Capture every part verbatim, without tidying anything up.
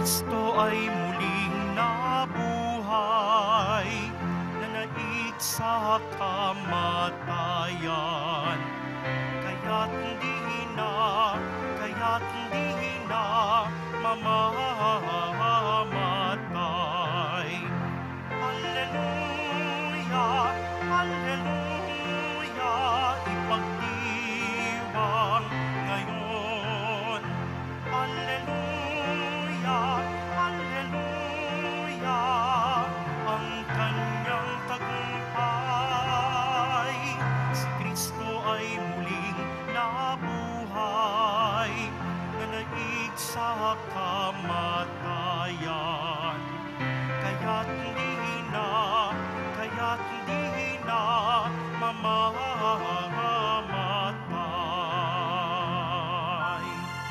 Kristo ay muling nabuhay, nanaig sa kamatayan. Kaya't di na, kaya't di na mamamatay. Alleluia, alleluia, ipagdiwang ngayon. Alleluia, alleluia, ang kanyang tagumpay. Si Kristo ay muling nabuhay, nanaig sa kamatayan. Kaya't di na, kaya't di na mamamatay.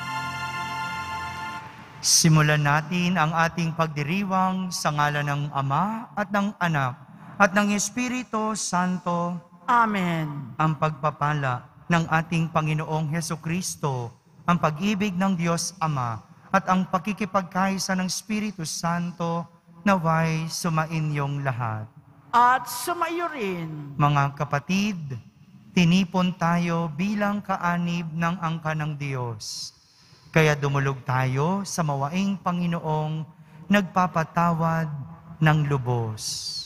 Simulan natin ang ating pagdiriwang sa ngalan ng Ama at ng Anak at ng Espiritu Santo. Amen. Ang pagpapala ng ating Panginoong Hesukristo, ang pag-ibig ng Diyos Ama at ang pakikipagkaisa ng Espiritu Santo naway sumainyong lahat. At sumayo rin. Mga kapatid, tinipon tayo bilang kaanib ng angka ng Diyos. Kaya dumulog tayo sa mawaing Panginoong nagpapatawad ng lubos.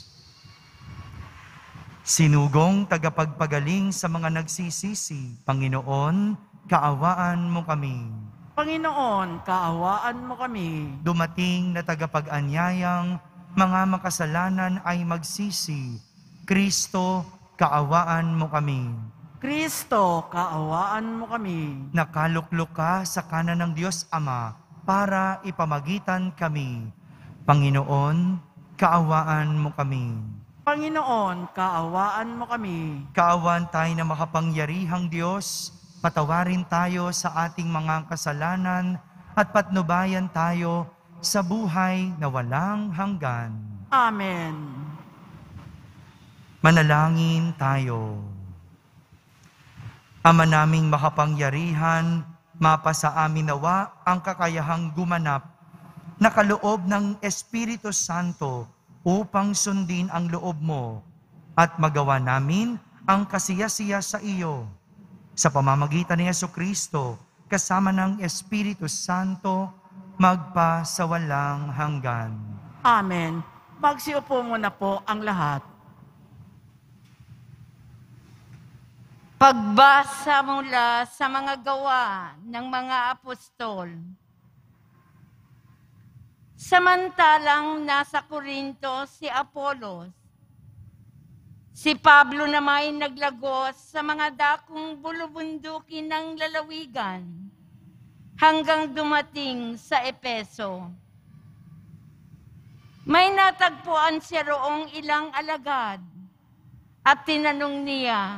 Sinugong tagapagpagaling sa mga nagsisisi, Panginoon, kaawaan mo kami. Panginoon, kaawaan mo kami. Dumating na tagapag-anyayang mga makasalanan ay magsisi. Kristo, kaawaan mo kami. Kristo, kaawaan mo kami. Nakaluklok ka sa kanan ng Diyos Ama para ipamagitan kami. Panginoon, kaawaan mo kami. Panginoon, kaawaan mo kami. Kaawaan tayo na makapangyarihang Diyos, patawarin tayo sa ating mga kasalanan at patnubayan tayo sa buhay na walang hanggan. Amen. Manalangin tayo. Ama naming makapangyarihan, mapasa amin nawa ang kakayahang gumanap na kaloob ng Espiritu Santo upang sundin ang loob mo at magawa namin ang kasiyasiya sa iyo. Sa pamamagitan ni Jesucristo, kasama ng Espiritu Santo, magpa sa walang hanggan. Amen. Magsiupo muna po ang lahat. Pagbasa mula sa mga gawa ng mga apostol. Samantalang nasa Corinto si Apolos, si Pablo naman ay naglagos sa mga dakong bulubundukin ng lalawigan hanggang dumating sa Epeso. May natagpuan siya roong ilang alagad at tinanong niya,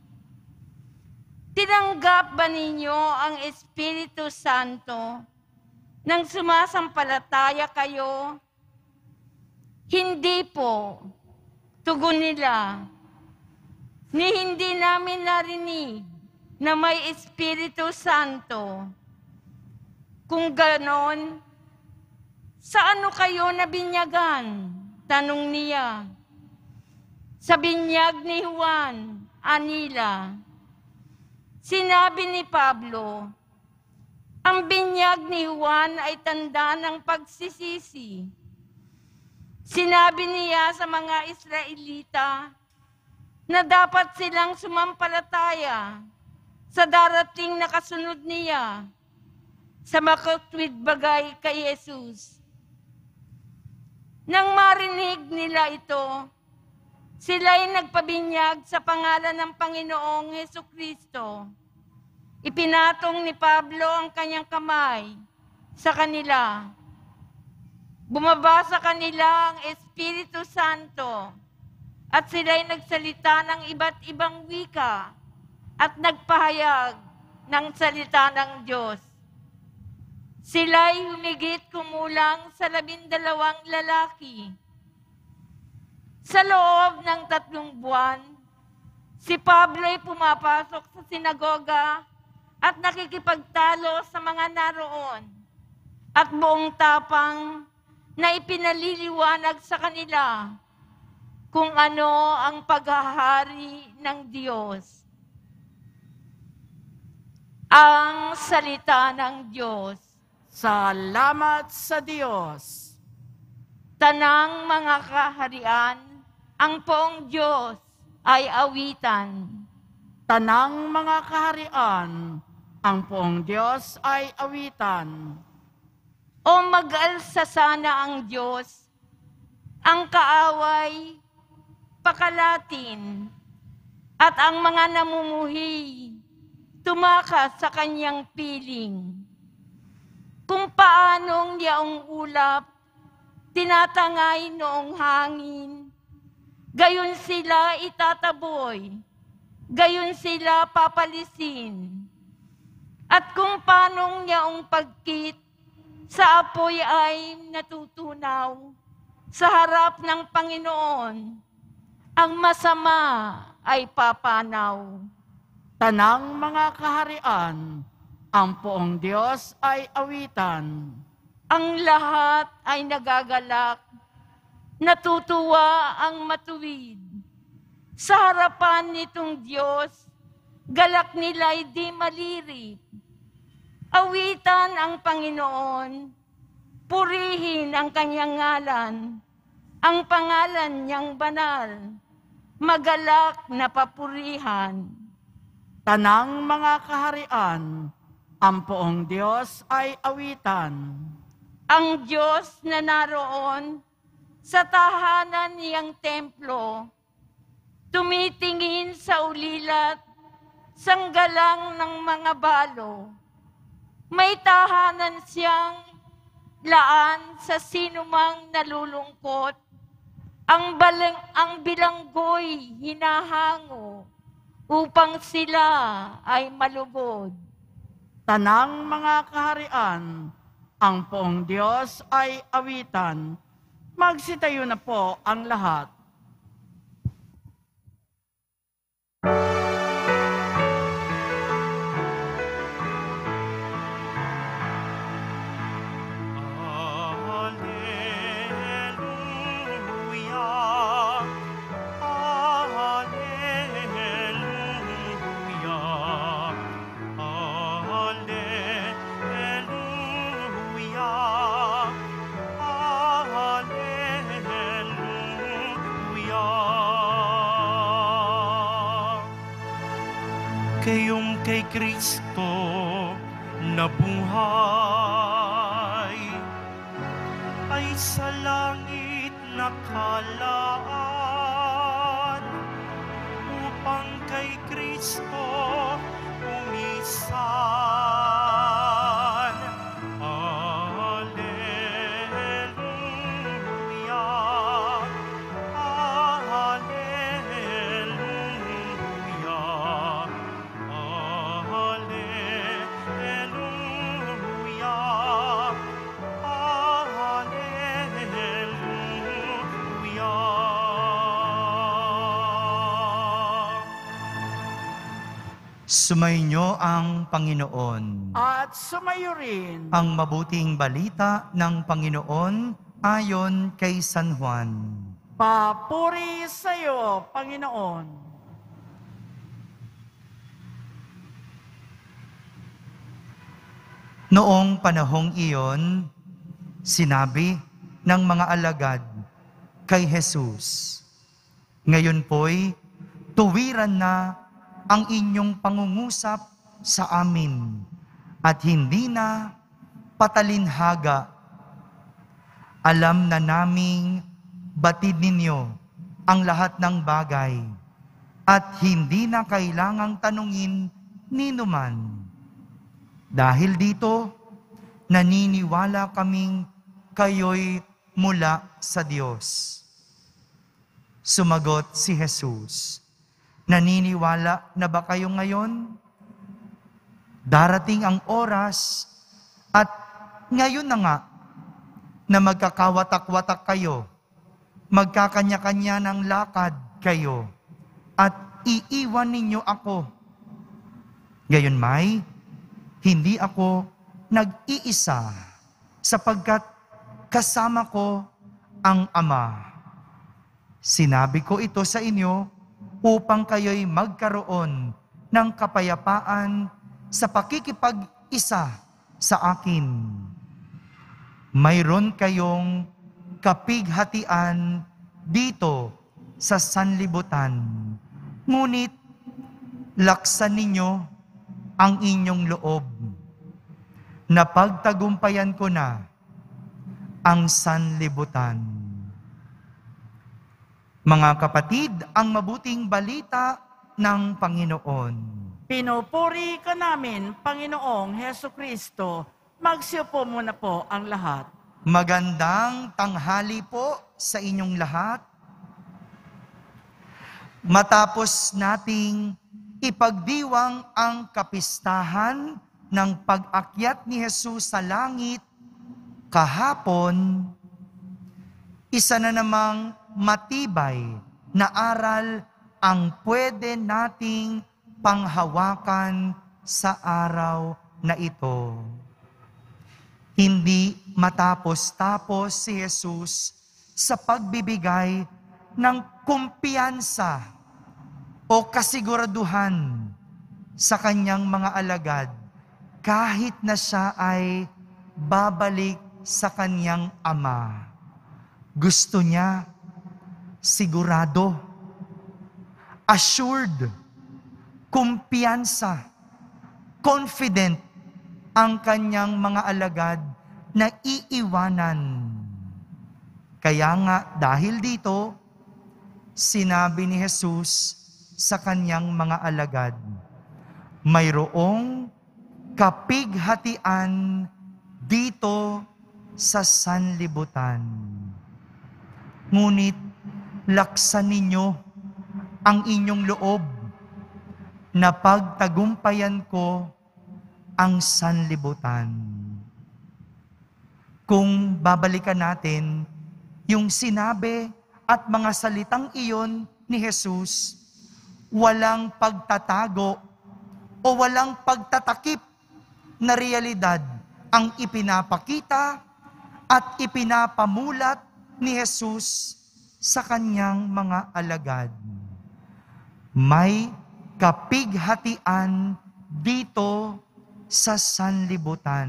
"Tinanggap ba ninyo ang Espiritu Santo nang sumasampalataya kayo?" "Hindi po," tugon nila, "ni hindi namin narinig na may Espiritu Santo. Kung ganon, sa ano kayo nabinyagan?" Tanong niya. "Sa binyag ni Juan," anila. Sinabi ni Pablo, "Ang binyag ni Juan ay tanda ng pagsisisi." Sinabi niya sa mga Israelita na dapat silang sumampalataya sa darating na kasunod niya sa makatwid bagay kay Jesus. Nang marinig nila ito, sila'y nagpabinyag sa pangalan ng Panginoong Hesukristo. Ipinatong ni Pablo ang kanyang kamay sa kanila. Bumaba sa kanila ang Espiritu Santo at sila'y nagsalita ng iba't ibang wika at nagpahayag ng salita ng Diyos. Sila'y humigit kumulang sa labindalawang lalaki. Sa loob ng tatlong buwan, si Pablo ay pumapasok sa sinagoga at nakikipagtalo sa mga naroon. at buong tapang na ipinaliliwanag sa kanila kung ano ang paghahari ng Diyos. Ang salita ng Diyos. Salamat sa Diyos. Tanang mga kaharian, ang poong Diyos ay awitan. Tanang mga kaharian, ang poong Diyos ay awitan. O mag-alsa sana ang Diyos, ang kaaway, pakalatin, at ang mga namumuhi, tumakas sa kanyang piling. Kung paanong yaong ulap, tinatangay noong hangin, gayon sila itataboy, gayon sila papalisin. At kung paanong yaong pagkit, sa apoy ay natutunaw, sa harap ng Panginoon, ang masama ay papanaw. Tanang mga kaharian, ang poong Diyos ay awitan. Ang lahat ay nagagalak, natutuwa ang matuwid. Sa harapan nitong Diyos, galak nila'y di malirip. Awitan ang Panginoon, purihin ang kanyang ngalan, ang pangalan niyang banal, magalak na papurihan. Tanang mga kaharian, ang poong Diyos ay awitan. Ang Diyos na naroon sa tahanan niyang templo, tumitingin sa ulilat, sanggalang ng mga balo. May tahanan siyang laan sa sinumang nalulungkot. Ang, balang, ang bilanggoy hinahango upang sila ay malugod. Tanang mga kaharian, ang poong Diyos ay awitan. Magsitayo na po ang lahat. Kayong kay Kristo na buhay ay sa langit nakalaan upang kay Kristo umisan. Hallelujah, hallelujah. Sumainyo ang Panginoon. At sumayo rin Ang mabuting balita ng Panginoon ayon kay San Juan. papuri sa iyo, Panginoon. Noong panahong iyon, sinabi ng mga alagad kay Jesus, "Ngayon po'y tuwiran na ang inyong pangungusap sa amin at hindi na patalinhaga. Alam na naming batid ninyo ang lahat ng bagay at hindi na kailangang tanungin ninuman. Dahil dito, naniniwala kaming kayo'y mula sa Diyos." Sumagot si Jesus, "Naniniwala na ba kayo ngayon? Darating ang oras at ngayon na nga na magkakawatak-watak kayo, magkakanya-kanya ng lakad kayo, at iiwan ninyo ako. Gayon may, hindi ako nag-iisa, sapagkat kasama ko ang Ama. Sinabi ko ito sa inyo upang kayo'y magkaroon ng kapayapaan sa pakikipag-isa sa akin. Mayroon kayong kapighatian dito sa sanlibutan. Ngunit laksan ninyo ang inyong loob. Napagtagumpayan ko na ang sanlibutan. Mga kapatid, ang mabuting balita ng Panginoon. Pinupuri ka namin, Panginoong Heso Kristo. Magsiupo muna po ang lahat. Magandang tanghali po sa inyong lahat. Matapos nating ipagdiwang ang kapistahan ng pag-akyat ni Jesus sa langit kahapon, isa na namang matibay na aral ang pwede nating panghawakan sa araw na ito. Hindi matapos-tapos si Jesus sa pagbibigay ng kumpiyansa o kasiguraduhan sa kanyang mga alagad kahit na siya ay babalik sa kanyang Ama. Gusto niya, sigurado, assured, kumpiyansa, confident ang kanyang mga alagad na iiwanan. Kaya nga dahil dito, sinabi ni Jesus sa kanyang mga alagad, mayroong kapighatian dito sa sanlibutan. Ngunit laksan ninyo ang inyong loob na pagtagumpayan ko ang sanlibutan. Kung babalikan natin yung sinabi at mga salitang iyon ni Jesus, walang pagtatago o walang pagtatakip na realidad ang ipinapakita at ipinapamulat ni Jesus sa kanyang mga alagad. May kapighatian dito sa sanlibutan.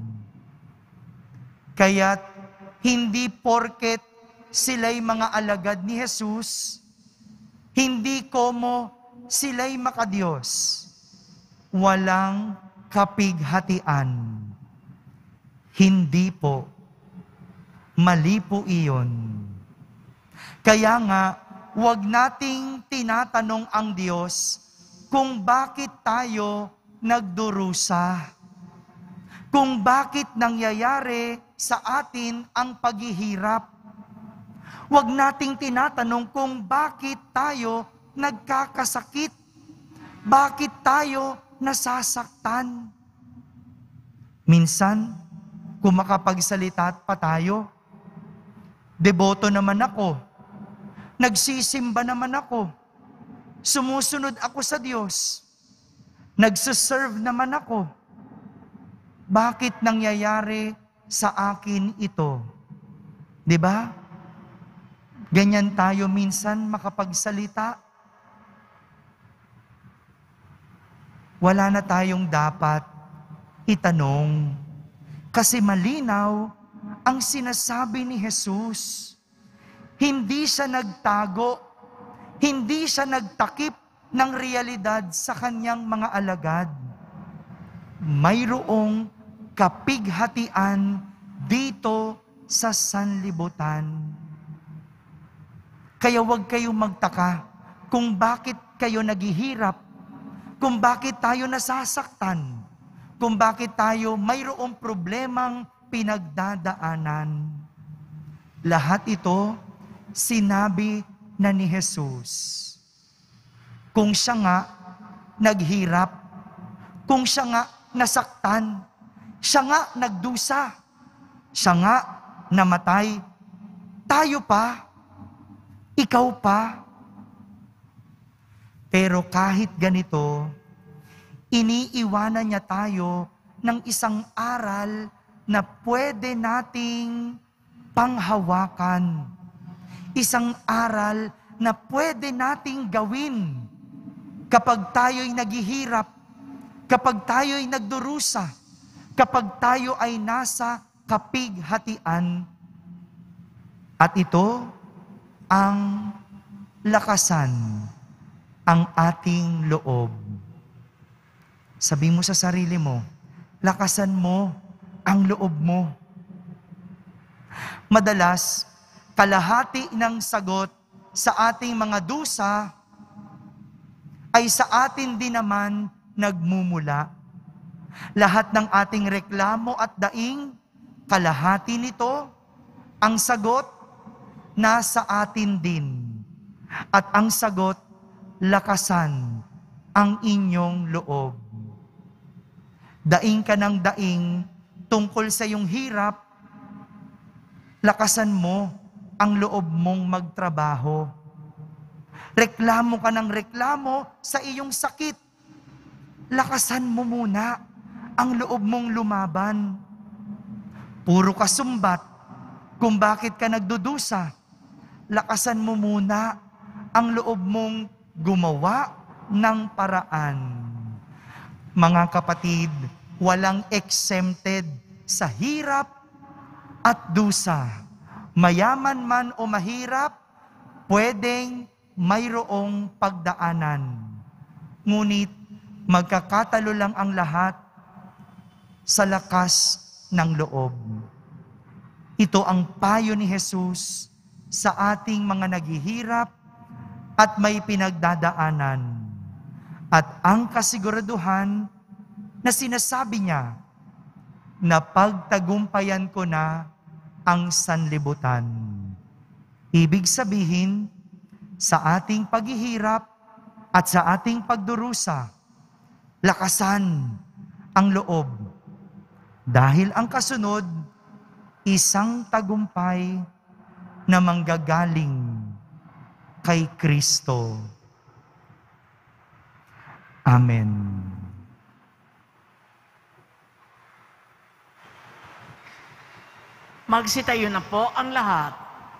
Kaya't hindi porket sila'y mga alagad ni Jesus, hindi komo sila'y makadiyos, walang kapighatian. Hindi po. Mali po iyon. Kaya nga, huwag nating tinatanong ang Diyos kung bakit tayo nagdurusa. Kung bakit nangyayari sa atin ang paghihirap. Huwag nating tinatanong kung bakit tayo nagkakasakit. Bakit tayo nasasaktan? Minsan, kung makapagsalita pa tayo, deboto naman ako, nagsisimba naman ako, sumusunod ako sa Diyos, nagsiserve naman ako. Bakit nangyayari sa akin ito? 'Di ba? Ganyan tayo minsan makapagsalita. Wala na tayong dapat itanong. Kasi malinaw ang sinasabi ni Jesus. Hindi siya nagtago, hindi siya nagtakip ng realidad sa kanyang mga alagad. Mayroong kapighatian dito sa sanlibutan. Kaya huwag kayong magtaka kung bakit kayo naghihirap, kung bakit tayo nasasaktan, kung bakit tayo mayroong problemang pinagdadaanan. Lahat ito, sinabi na ni Jesus. Kung siya nga naghirap, kung siya nga nasaktan, siya nga nagdusa, siya nga namatay, tayo pa, ikaw pa. Pero kahit ganito, iniiwanan niya tayo ng isang aral na pwede nating panghawakan. Isang aral na pwede nating gawin kapag tayo'y naghihirap, kapag tayo'y nagdurusa, kapag tayo ay nasa kapighatian. At ito ang lakasan ang ating loob. Sabi mo sa sarili mo, lakasan mo ang loob mo. Madalas, kalahati ng sagot sa ating mga dusa ay sa atin din naman nagmumula. Lahat ng ating reklamo at daing, kalahati nito, ang sagot, nasa atin din. At ang sagot, lakasan ang inyong loob. Daing ka ng daing tungkol sa iyong hirap, lakasan mo ang loob mong magtrabaho. Reklamo ka ng reklamo sa iyong sakit. Lakasan mo muna ang loob mong lumaban. Puro ka sumbat kung bakit ka nagdudusa. Lakasan mo muna ang loob mong gumawa ng paraan. Mga kapatid, walang exempted sa hirap at dusa. Mayaman man o mahirap, pwedeng mayroong pagdaanan. Ngunit magkakatalo lang ang lahat sa lakas ng loob. Ito ang payo ni Jesus sa ating mga naghihirap at may pinagdadaanan. At ang kasiguraduhan na sinasabi niya na pagtagumpayan ko na ang sanlibutan. Ibig sabihin, sa ating paghihirap at sa ating pagdurusa, lakasan ang loob. Dahil ang kasunod, isang tagumpay na manggagaling kay Kristo. Amen. Magsitayo na po ang lahat.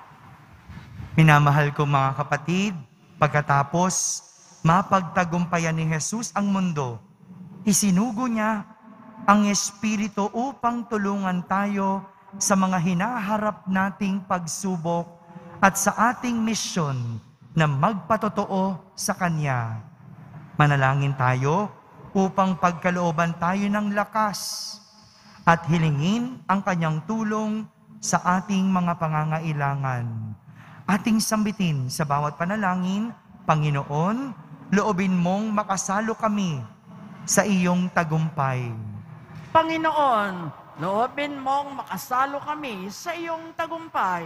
Minamahal ko mga kapatid, pagkatapos mapagtagumpayan ni Jesus ang mundo, isinugo niya ang Espiritu upang tulungan tayo sa mga hinaharap nating pagsubok at sa ating misyon na magpatotoo sa Kanya. Manalangin tayo upang pagkalooban tayo ng lakas at hilingin ang Kanyang tulong sa ating mga pangangailangan. Ating sambitin sa bawat panalangin, Panginoon, loobin mong makasalo kami sa iyong tagumpay. Panginoon, loobin mong makasalo kami sa iyong tagumpay.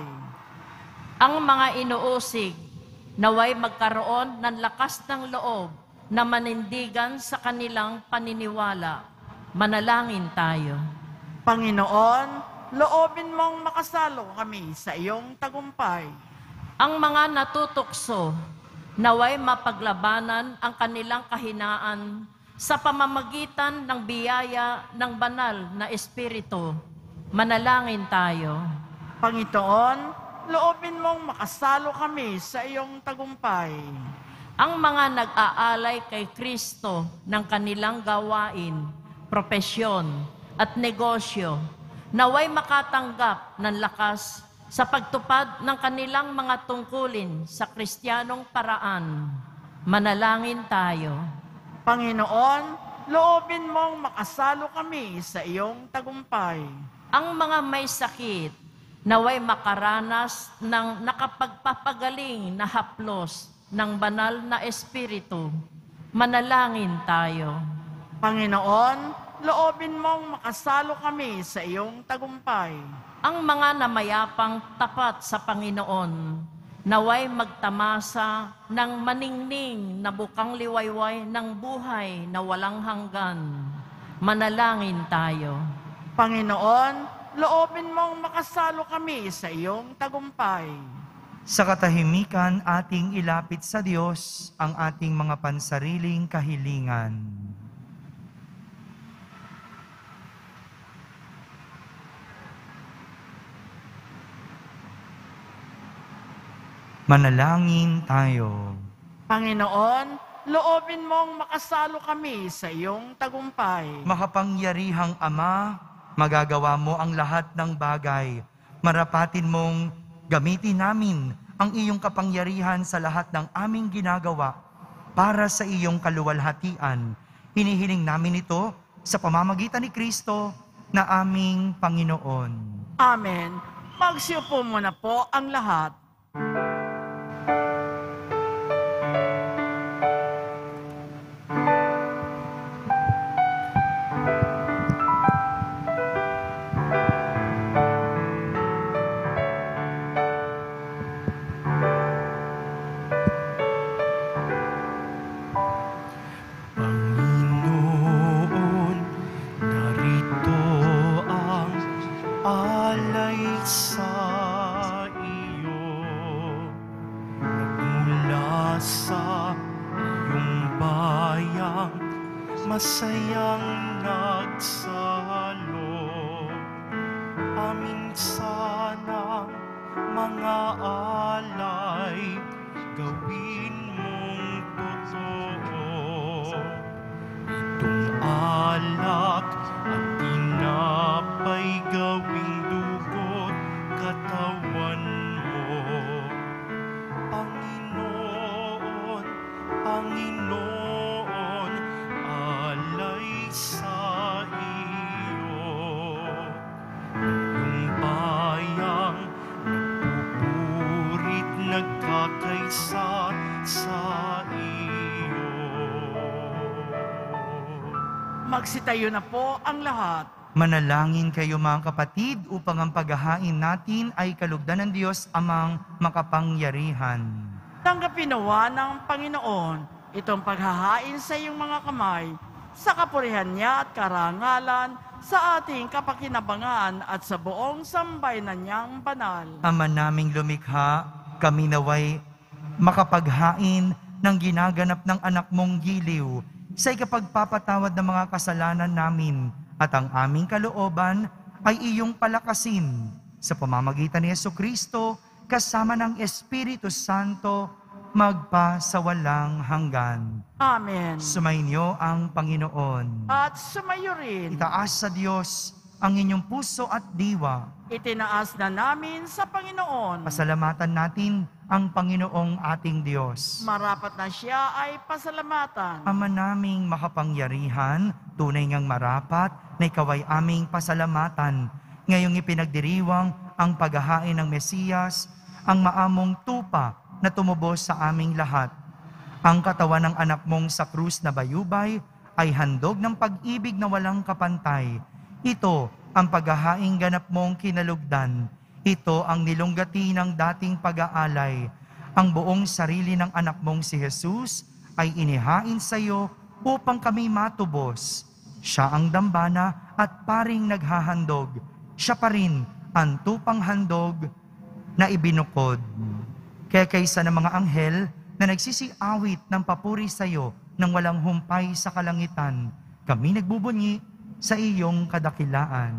Ang mga inuusig, naway magkaroon ng lakas ng loob na manindigan sa kanilang paniniwala. Manalangin tayo. Panginoon, loobin mong makasalo kami sa iyong tagumpay. Ang mga natutukso, naway mapaglabanan ang kanilang kahinaan sa pamamagitan ng biyaya ng banal na Espiritu. Manalangin tayo. Panginoon, loobin mong makasalo kami sa iyong tagumpay. Ang mga nag-aalay kay Kristo ng kanilang gawain, propesyon at negosyo, naway makatanggap ng lakas sa pagtupad ng kanilang mga tungkulin sa Kristiyanong paraan. Manalangin tayo. Panginoon, loobin mong makasalo kami sa iyong tagumpay. Ang mga may sakit, naway makaranas ng nakapagpapagaling na haplos ng banal na Espiritu. Manalangin tayo. Panginoon, loobin mong makasalo kami sa iyong tagumpay. Ang mga namayapang tapat sa Panginoon, naway magtamasa ng maningning na bukang liwayway ng buhay na walang hanggan. Manalangin tayo. Panginoon, loobin mong makasalo kami sa iyong tagumpay. Sa katahimikan, ating ilapit sa Diyos ang ating mga pansariling kahilingan. Manalangin tayo. Panginoon, loobin mong makasalo kami sa iyong tagumpay. Makapangyarihang Ama, magagawa mo ang lahat ng bagay. Marapatin mong gamitin namin ang iyong kapangyarihan sa lahat ng aming ginagawa para sa iyong kaluwalhatian. Hinihiling namin ito sa pamamagitan ni Kristo na aming Panginoon. Amen. Magsiupo muna po ang lahat. Panginoon, narito ang alay sa iyo. Nagmula sa iyong bayang masayang nagsalo. Amin sanang mga alay gawin mong totoo. Itong alak at tinapay gawing dugo't katawan mo. Panginoon, Panginoon, alay sa iyo. Iyong bayang nagpupurit, nagkakaisa sa iyo. Magsitayo na po ang lahat. Manalangin kayo mga kapatid upang ang paghahain natin ay kalugdan ng Diyos amang makapangyarihan. Tanggapin nawa ng Panginoon itong paghahain sa iyong mga kamay sa kapurihan niya at karangalan sa ating kapakinabangan at sa buong sambayanan niyang banal. Ama naming lumikha, kami naway makapaghain ng ginaganap ng anak mong giliw sa ikapagpapatawad ng mga kasalanan namin at ang aming kalooban ay iyong palakasin sa pamamagitan ni Jesucristo kasama ng Espiritu Santo magpa sa walang hanggan. Amen. Sumainyo ang Panginoon. At sumayo rin, Itaas sa Diyos ang inyong puso at diwa. itinaas na namin sa Panginoon. Pasalamatan natin ang Panginoong ating Diyos. Marapat na siya ay pasalamatan. Ama naming makapangyarihan, tunay ngang marapat na ikaw ay aming pasalamatan. Ngayong ipinagdiriwang ang paghahain ng Mesiyas, ang maamong tupa na tumubos sa aming lahat. Ang katawan ng anak mong sa krus na bayubay ay handog ng pag-ibig na walang kapantay. Ito ang paghahaing ganap mong kinalugdan. Ito ang nilunggati ng dating pag-aalay. Ang buong sarili ng anak mong si Jesus ay inihain sa iyo upang kami matubos. Siya ang dambana at paring naghahandog. Siya pa rin ang tupang handog na ibinukod. Kaya kaysa ng mga anghel na nagsisiawit ng papuri sa iyo nang walang humpay sa kalangitan, kami nagbubunyi sa iyong kadakilaan.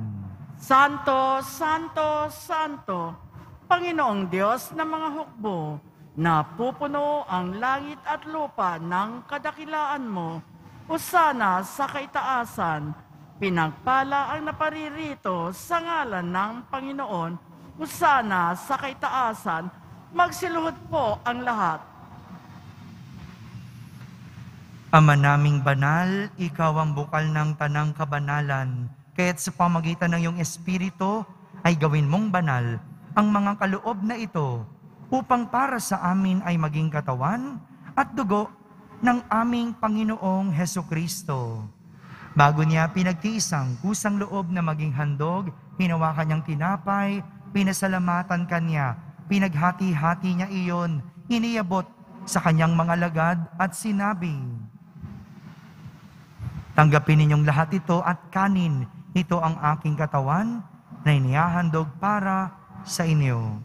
Santo, Santo, Santo, Panginoong Diyos ng mga hukbo, na pupuno ang langit at lupa ng kadakilaan mo, usana sa kaitaasan, pinagpala ang naparirito sa ngalan ng Panginoon, usana sa kaitaasan, magsiluhod po ang lahat. Ama naming banal, ikaw ang bukal ng tanang kabanalan, kaya't sa pamagitan ng iyong Espiritu ay gawin mong banal ang mga kaloob na ito upang para sa amin ay maging katawan at dugo ng aming Panginoong Hesukristo. Bago niya pinagtiisang kusang loob na maging handog, hinawakan niyang tinapay, pinasalamatan kanya, pinaghati-hati niya iyon, iniabot sa kanyang mga lagad at sinabi, "Tanggapin ninyong lahat ito at kanin. Ito ang aking katawan na inihahandog para sa inyo."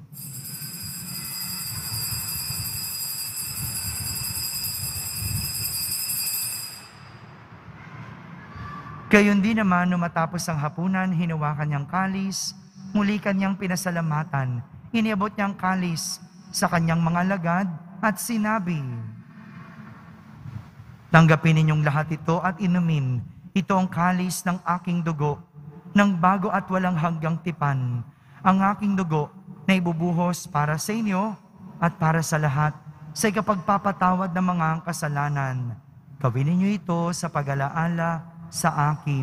Gayon din naman, nung matapos ang hapunan, hinawakan niyang kalis, muli kanyang pinasalamatan. Iniabot niyang kalis, sa kanyang mga lagad at sinabi, "Tanggapin ninyong lahat ito at inumin. Ito ang kalis ng aking dugo, ng bago at walang hanggang tipan. Ang aking dugo na ibubuhos para sa inyo at para sa lahat sa ikapagpapatawad ng mga kasalanan. Gawin ninyo ito sa pag-alaala sa akin."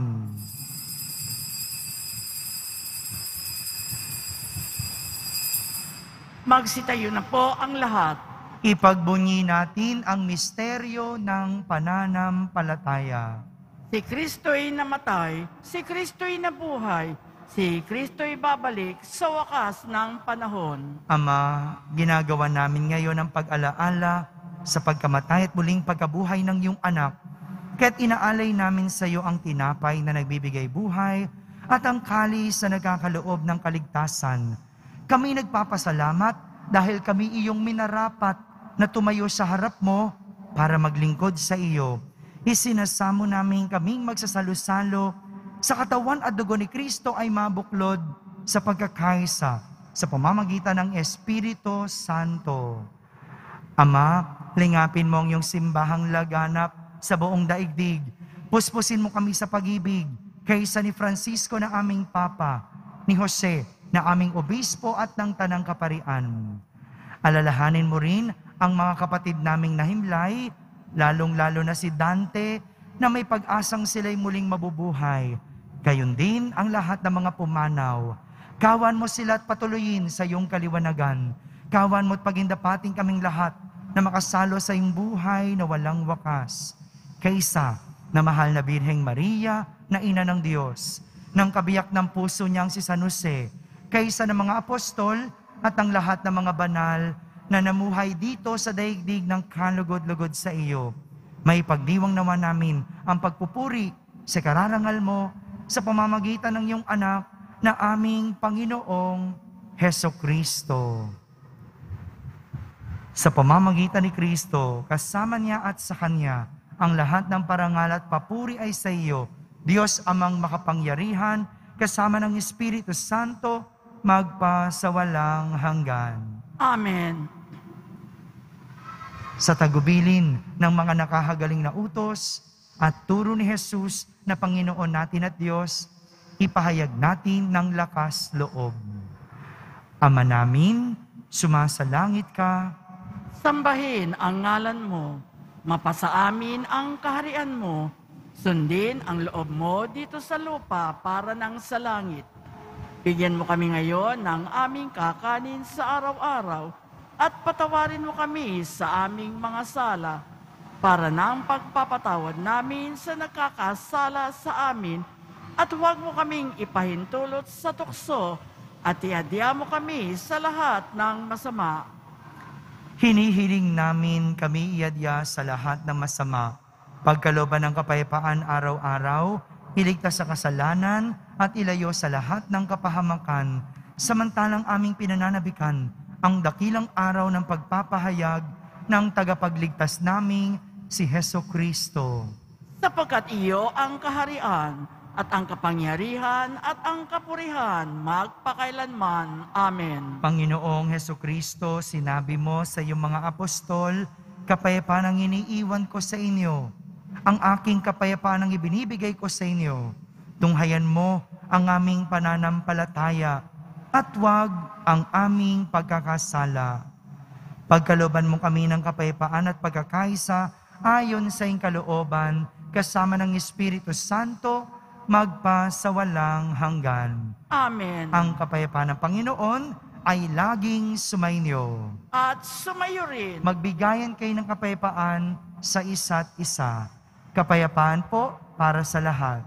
Magsitayo na po ang lahat. Ipagbunyi natin ang misteryo ng pananampalataya. Si Kristo'y namatay, si Kristo'y nabuhay, si Kristo'y babalik sa wakas ng panahon. Ama, ginagawa namin ngayon ang pag-alaala sa pagkamatay at muling pagkabuhay ng iyong anak. Kaya't inaalay namin sa iyo ang tinapay na nagbibigay buhay at ang kalis na nagkakaloob ng kaligtasan. Kami nagpapasalamat dahil kami iyong minarapat na tumayo sa harap mo para maglingkod sa iyo. Isinasamo namin kaming magsasalo-salo sa katawan at dugo ni Kristo ay mabuklod sa pagkakaisa sa pamamagitan ng Espiritu Santo. Ama, lingapin mo ang iyong simbahang laganap sa buong daigdig. Puspusin mo kami sa pag-ibig kaysa ni Francisco na aming Papa, ni Jose na aming obispo at ng Tanang Kaparian. Alalahanin mo rin ang mga kapatid naming nahimlay, lalong-lalo na si Dante, na may pag-asang sila'y muling mabubuhay. Gayon din ang lahat ng mga pumanaw. Kawan mo sila at patuloyin sa iyong kaliwanagan. Kawan mo at pagindapating kaming lahat na makasalo sa iyong buhay na walang wakas. Kaysa na mahal na Birheng Maria na Ina ng Diyos, ng kabiyak ng puso niyang si San Jose, kaysa ng mga apostol at ang lahat ng mga banal na namuhay dito sa daigdig ng kalugod-lugod sa iyo. May pagdiwang naman namin ang pagpupuri sa kararangal mo sa pamamagitan ng iyong anak na aming Panginoong Hesukristo. Sa pamamagitan ni Kristo, kasama niya at sa Kanya, ang lahat ng parangal at papuri ay sa iyo, Diyos amang makapangyarihan, kasama ng Espiritu Santo, magpa sa walang hanggan. Amen. Sa tagubilin ng mga nakahagaling na utos at turo ni Jesus na Panginoon natin at Diyos, ipahayag natin ng lakas loob. Ama namin, sumasalangit ka, Sambahin ang ngalan mo, mapasa amin ang kaharian mo, sundin ang loob mo dito sa lupa para nang sa langit. Bigyan mo kami ngayon ng aming kakanin sa araw-araw at patawarin mo kami sa aming mga sala para nang pagpapatawad namin sa nakakasala sa amin at huwag mo kaming ipahintulot sa tukso at iadya mo kami sa lahat ng masama. hinihiling namin kami iadya sa lahat ng masama, pagkalooban ng kapayapaan araw-araw, iligtas sa kasalanan at ilayo sa lahat ng kapahamakan, samantalang aming pinananabikan ang dakilang araw ng pagpapahayag ng tagapagligtas naming si Hesukristo. Sapagkat iyo ang kaharian at ang kapangyarihan at ang kapurihan magpakailanman. Amen. Panginoong Hesukristo, sinabi mo sa iyong mga apostol, kapayapaan ang iniiwan ko sa inyo. Ang aking kapayapaan ang ibinibigay ko sa inyo. Tunghayan mo ang aming pananampalataya at huwag ang aming pagkakasala. Pagkalooban mo kami ng kapayapaan at pagkakaisa ayon sa iyong kalooban, kasama ng Espiritu Santo, magpa sa walang hanggan. Amen. Ang kapayapaan ng Panginoon ay laging sumainyo. At sumayo rin. Magbigayan kayo ng kapayapaan sa isa't isa. Kapayapaan po para sa lahat.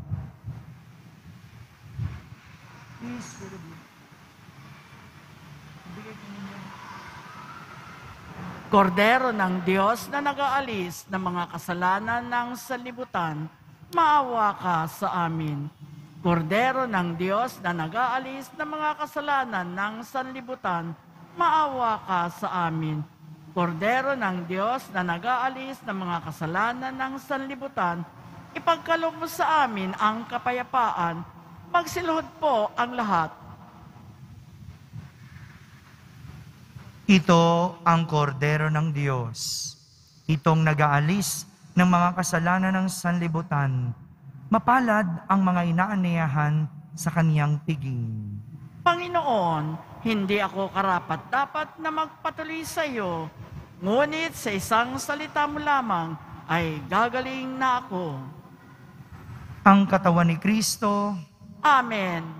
Kordero ng Diyos na nag-aalis ng mga kasalanan ng sanlibutan, maawa ka sa amin. Kordero ng Diyos na nag-aalis ng mga kasalanan ng sanlibutan, maawa ka sa amin. Kordero ng Diyos na nag-aalis ng mga kasalanan ng sanlibutan, ipagkaloob mo sa amin ang kapayapaan. Magsiluhod po ang lahat. Ito ang kordero ng Diyos. Itong nag-aalis ng mga kasalanan ng sanlibutan. Mapalad ang mga inaaniyahan sa kaniyang piging. Panginoon, hindi ako karapat-dapat na magpatuloy sa iyo, ngunit sa isang salita mo lamang ay gagaling na ako. Ang katawan ni Kristo. Amen.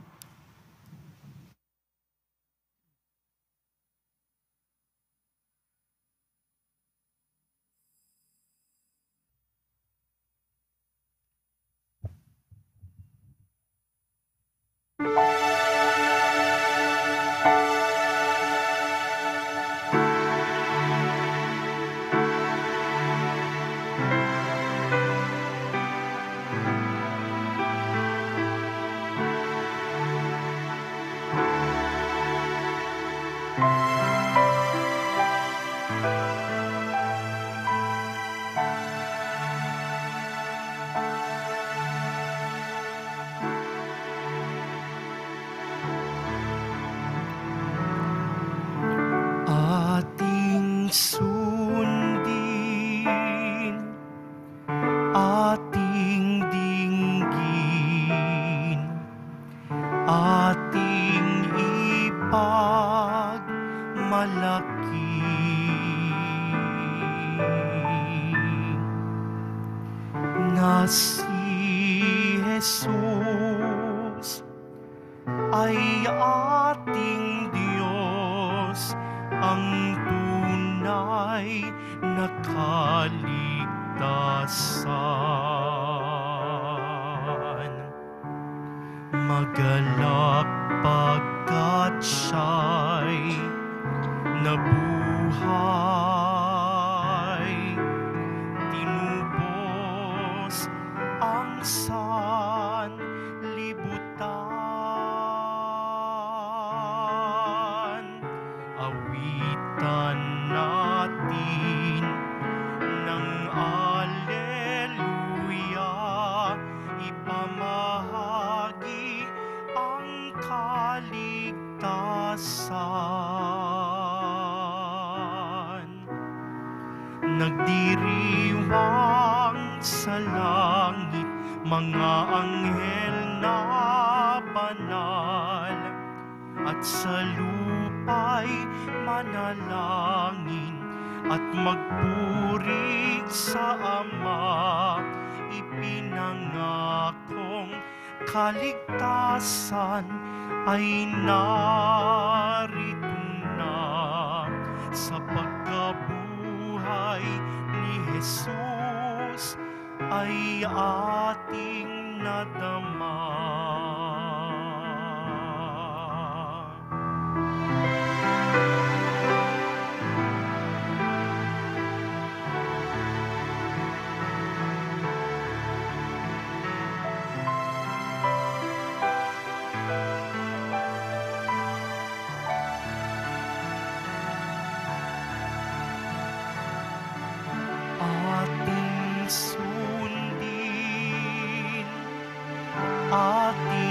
Ating sundin, ating dinggin, ating ipagmalaki. Na si Jesus ay ating Diyos, ang tunay na kaligtasan. Magalak pagkat siya'y nabuhay, tinubos ang sanlibutan. Awitan natin ng Alleluia, ipamahagi ang kaligtasan. Nagdiriwang sa langit mga anghel na banal, at sa lupa'y manalangin at magpuri sa Ama. Ipinangakong kaligtasan ay narito na sa pagkabuhay ni Jesus ay ating nadama. Ating sundin, ating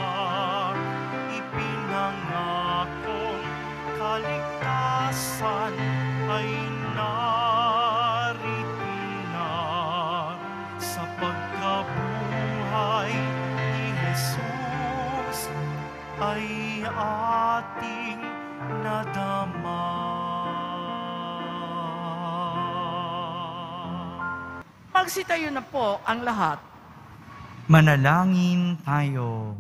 ipinangakong kaligtasan ay naritin na sa pagkabuhay ni Jesus ay ating nadama. Magsitayo na po ang lahat. Manalangin tayo.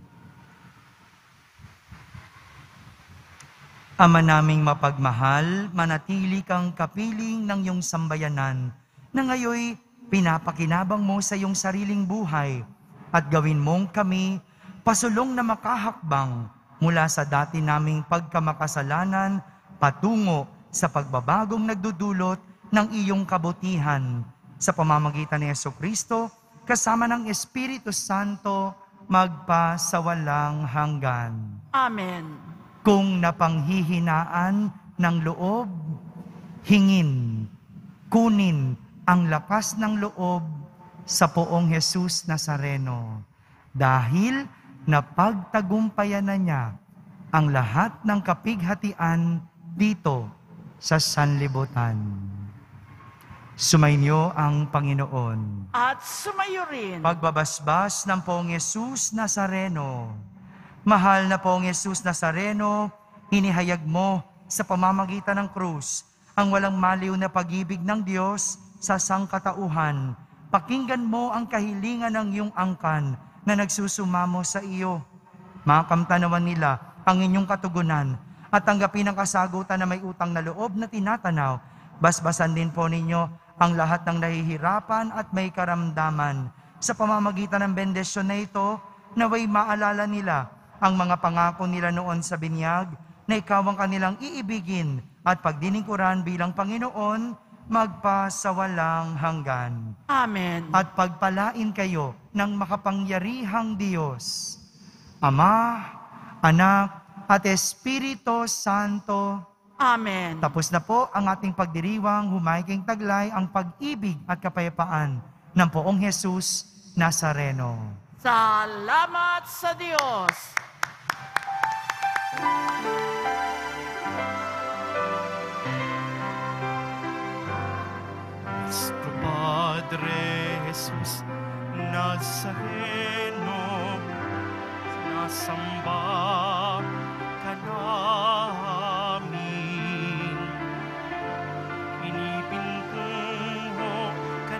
Ama naming mapagmahal, manatili kang kapiling ng iyong sambayanan na ngayoy pinapakinabang mo sa iyong sariling buhay at gawin mong kami pasulong na makahakbang mula sa dati naming pagkamakasalanan patungo sa pagbabagong nagdudulot ng iyong kabutihan. Sa pamamagitan ni Jesucristo, kasama ng Espiritu Santo, magpasawalang hanggan. Amen. Kung napanghihinaan ng loob, hingin, kunin ang lakas ng loob sa Poong Jesus Nazareno. Dahil napagtagumpayan na niya ang lahat ng kapighatian dito sa sanlibutan. Sumainyo ang Panginoon. At sumayo rin. Pagbabasbas ng Poong Jesus Nazareno. Mahal na Poong Jesus Nazareno, inihayag mo sa pamamagitan ng krus ang walang maliw na pag-ibig ng Diyos sa sangkatauhan. Pakinggan mo ang kahilingan ng iyong angkan na nagsusumamo sa iyo. Makamtanawan nila ang inyong katugunan at tanggapin ang kasagutan na may utang na loob na tinatanaw. Basbasan din po ninyo ang lahat ng nahihirapan at may karamdaman. Sa pamamagitan ng bendisyon na ito, naway maalala nila ang mga pangako nila noon sa binyag na ikaw ang kanilang iibigin at pagdiningkuran bilang Panginoon, magpasawalang hanggan. Amen. At pagpalain kayo ng makapangyarihang Diyos, Ama, Anak, at Espiritu Santo. Amen. Tapos na po ang ating pagdiriwang, humayging taglay ang pag-ibig at kapayapaan ng Poong Jesus Nazareno. Salamat sa Diyos. Nuestro Padre Jesus Nazareno, nasamba ka namin. Pinipintungo ka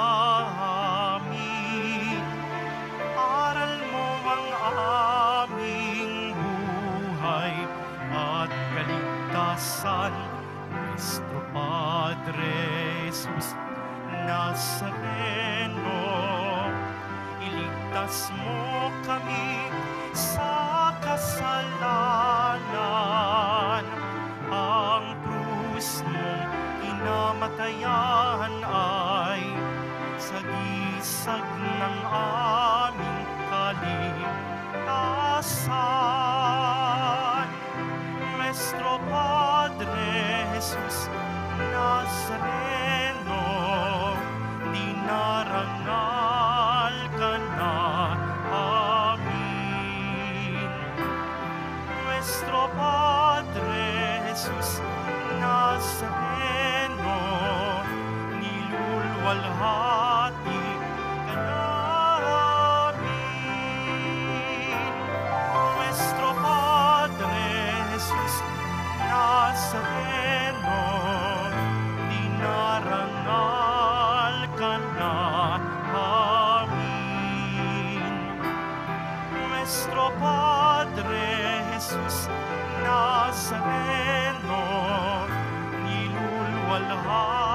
namin. Aral mo ang aming buhay at kaligtasan. Nuestro Padre Jesus Nazareno, iligtas mo kami sa kasalanan. Ang krus mong kinamatayan ay sagisag ng aming kaligtasan. Nuestro Padre Jesus Nazareno, dinarangal ka na amin. Nuestro Padre Jesus Nazareno, nilulwalhati ka namin. Nuestro Padre Jesus Nazareno, dinarangal ka na amin. Nuestro Padre Jesus Nazareno, nilulwalhati